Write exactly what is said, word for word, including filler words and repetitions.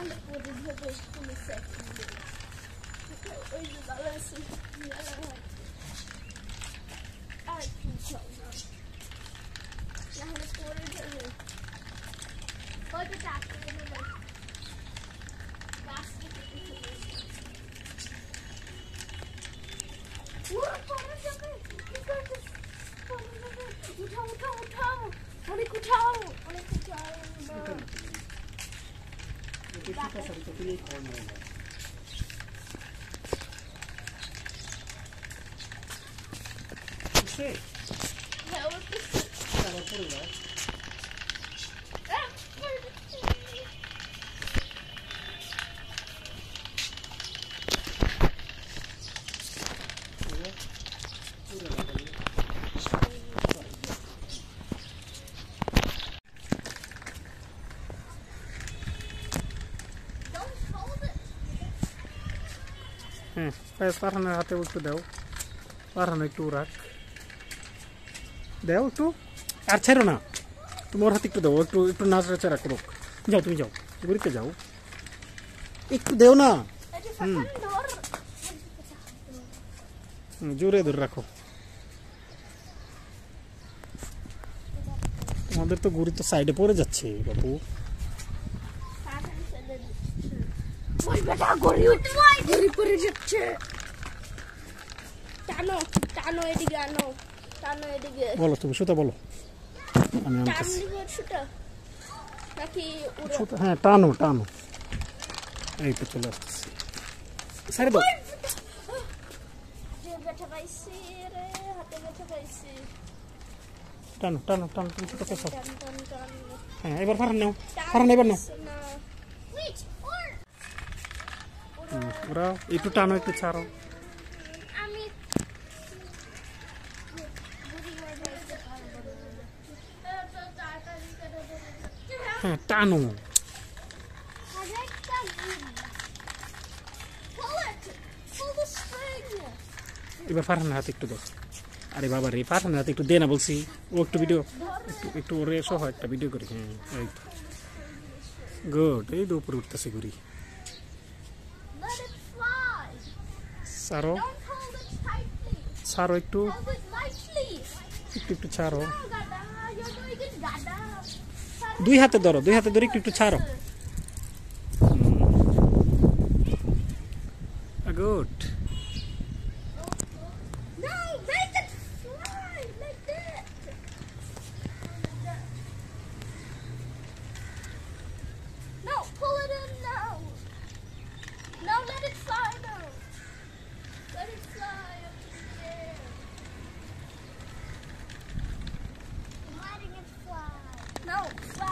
Nahle pôde depois começar aqui. Hoje o balanço. Ai, que legal. Nahle pôde depois. Pode dar, pode dar. Gasta aqui. Ura, para de ver. উঠাও উঠাও উঠাও অনেক উঠাও অনেক উঠাও হ্যাঁ পাহাড়ের হাতে একটু দাও পাহাড় একটু রাখ দাও একটু আর ছেড়ো না তোমার হাতে একটু দাও একটু একটু নাচড়াচাড়া করো যাও তুমি যাও ঘুরিতে যাও একটু দেও না হুম জোরে ধরে রাখো তোমাদের তো ঘুরি তো সাইডে পড়ে যাচ্ছে বাবু ওই বেটা গড়ি উঠবাই গড়ি পড়ে যাচ্ছে টানো টানো এদিকে আনো টানো এদিকে বলো তুমি সুতা বলো আমি টান দিব সুতা নাকি উড়ো সুতা হ্যাঁ টানো টানো এই তো চলে আসছে সারে দাও যে বেটা পাইছি রে হাতে বেটা পাইছি টানো টানো টানো তুমি সুতা পেছো টান টান টান হ্যাঁ এবার ফারান নাও ফারান এবার নাও ওরা একটু টানো একটু ছাড়ো আমি হ্যাঁ টানো এবার ফারহানের হাতে একটু দাও আরে বাবা রে ফারহানের হাতে একটু দে না বলছি ও একটু ভিডিও একটু একটু ওরে সহ একটা ভিডিও করি হ্যাঁ এই তো গুড এই তো উপরে উঠতেছে ঘুরি ছাড়ো ছাড়ো একটু একটু একটু ছাড়ো দুই হাতে ধরো দুই হাতে ধরে একটু একটু ছাড়ো গুড No, fly.